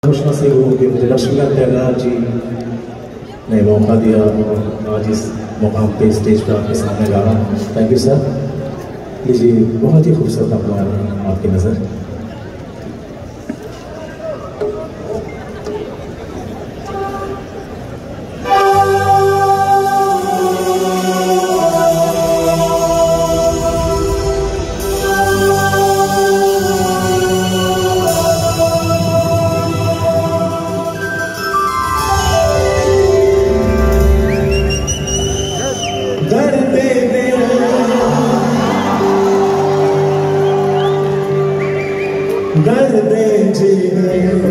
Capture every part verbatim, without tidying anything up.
खुशनसीब हूँ कि मुझे लक्ष्मीकांत प्यारेलाल जी ने मौका दिया और आज इस मुकाम पे स्टेज पर आपके सामने गा रहा हूँ। Thank you sir. लीजिए, बहुत ही खूबसूरत आपका आपकी नज़र। दर्द-ए-दिल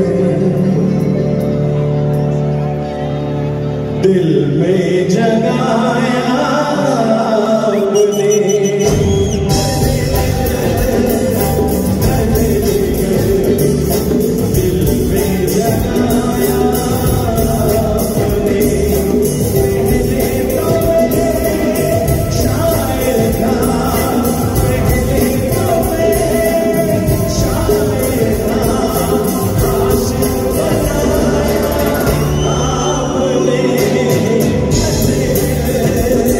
दिल में जगाया आपने, दिल में जगाया आपने, पहले तो मैं शायर था, पहले तो मैं शायर था, आशिक बनाया आपने।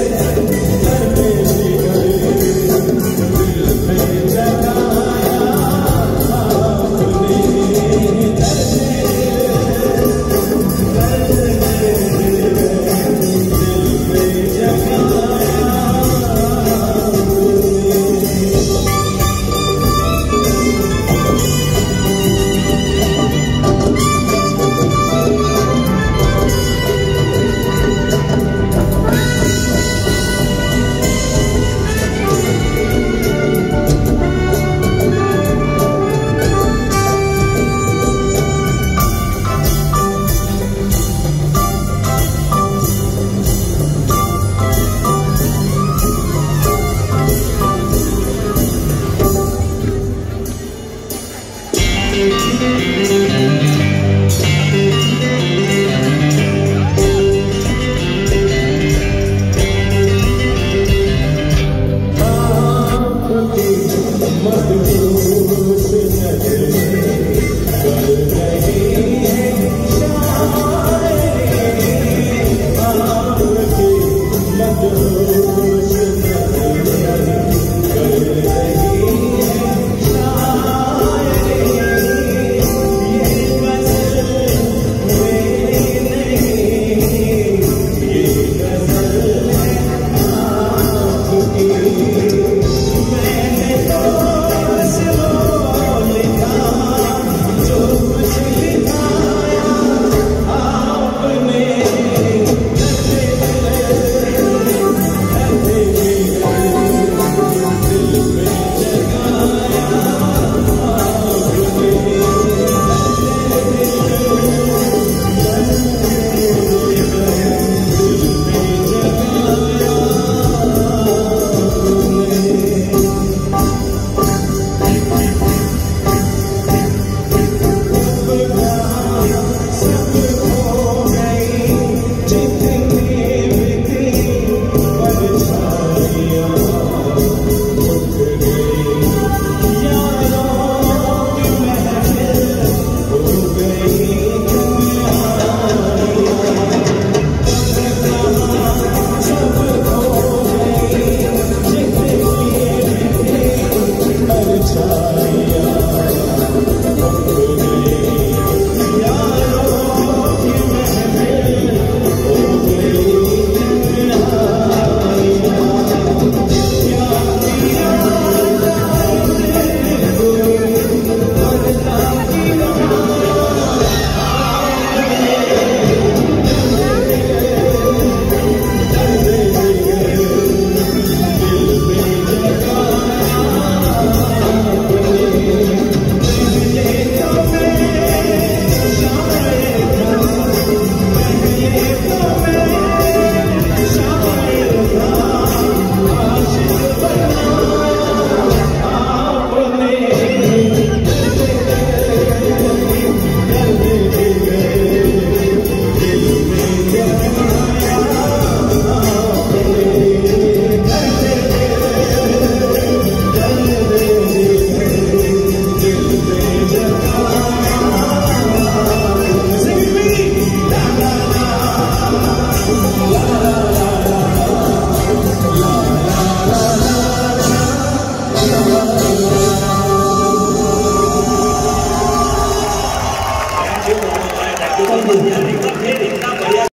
Thank you.